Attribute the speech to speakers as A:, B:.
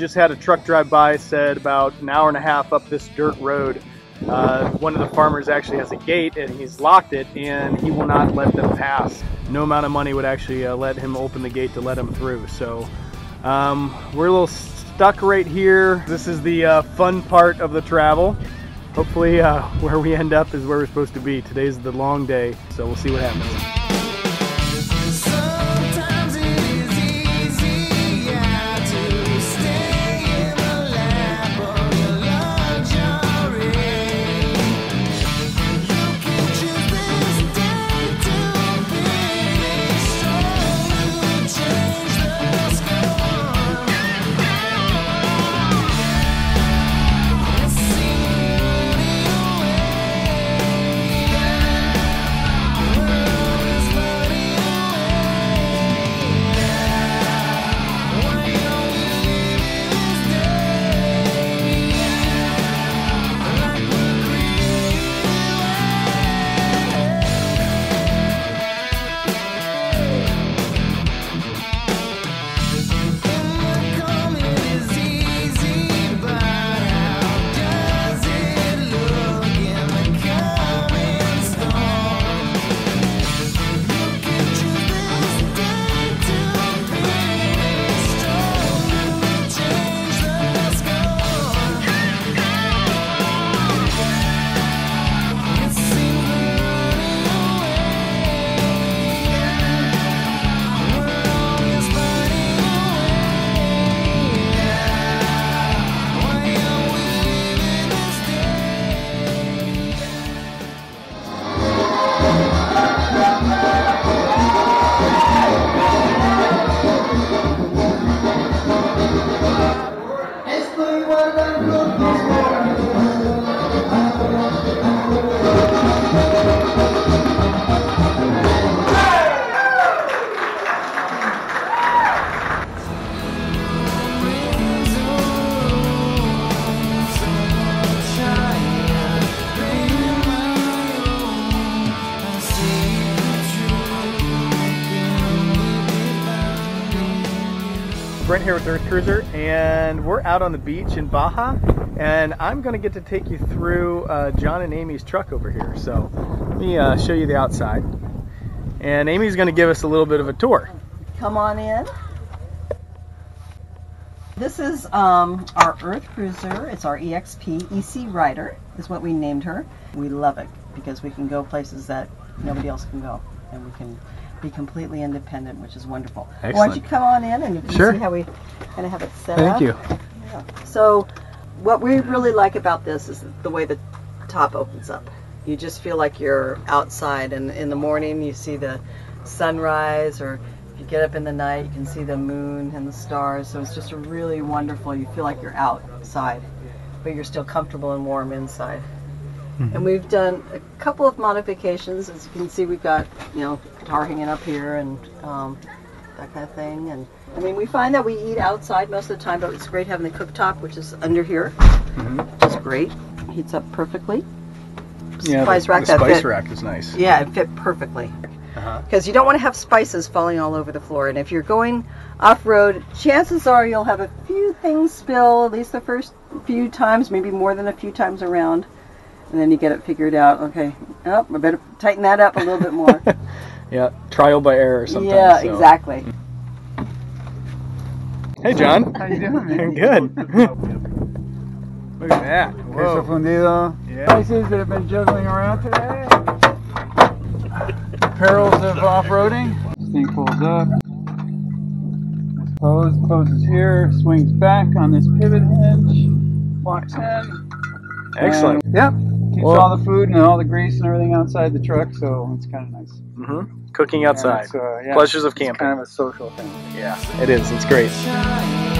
A: just had a truck drive by, said about an hour and a half up this dirt road. One of the farmers actually has a gate and he's locked it and he will not let them pass. No amount of money would actually let him open the gate to let him through. So we're a little stuck right here. This is the fun part of the travel. Hopefully where we end up is where we're supposed to be. Today's the long day, so we'll see what happens. Brent here with EarthCruiser, and we're out on the beach in Baja, and I'm going to get to take you through John and Amy's truck over here. So let me show you the outside, and Amy's going to give us a little bit of a tour.
B: Come on in. This is our EarthCruiser. It's our EXP EC Rider is what we named her. We love it because we can go places that nobody else can go, and we can be completely independent, which is wonderful.
A: Excellent.
B: Why don't you come on in and you can see how we kind of have it set up.
A: Thank you.
B: Yeah. So what we really like about this is the way the top opens up. You just feel like you're outside, and in the morning you see the sunrise, or if you get up in the night you can see the moon and the stars. So it's just really wonderful. You feel like you're outside, but you're still comfortable and warm inside. And we've done a couple of modifications. As you can see, we've got, guitar hanging up here and that kind of thing. And I mean, we find that we eat outside most of the time, but it's great having the cooktop, which is under here, which is great. Heats up perfectly.
A: Yeah, the spice rack is nice.
B: Yeah, it fit perfectly. Because you don't want to have spices falling all over the floor. And if you're going off-road, chances are you'll have a few things spill, at least the first few times, maybe more than a few times around. And then you get it figured out. Okay, I better tighten that up a little bit more.
A: Yeah, trial by error sometimes.
B: Yeah, so. Exactly.
A: Hey, John.
C: How you doing, man?
A: Good. Look at that.
C: Queso fundido.
A: Yeah.
C: Spices that have been juggling around today. Perils of off-roading. This thing pulls up. This closes here, swings back on this pivot hinge, locks in.
A: Excellent.
C: Yep. Keeps all the food and all the grease and everything outside the truck, so it's kind of nice.
A: Cooking outside.
C: Yeah,
A: Pleasures of camping.
C: It's kind of a social thing.
A: Yeah, it is. It's great.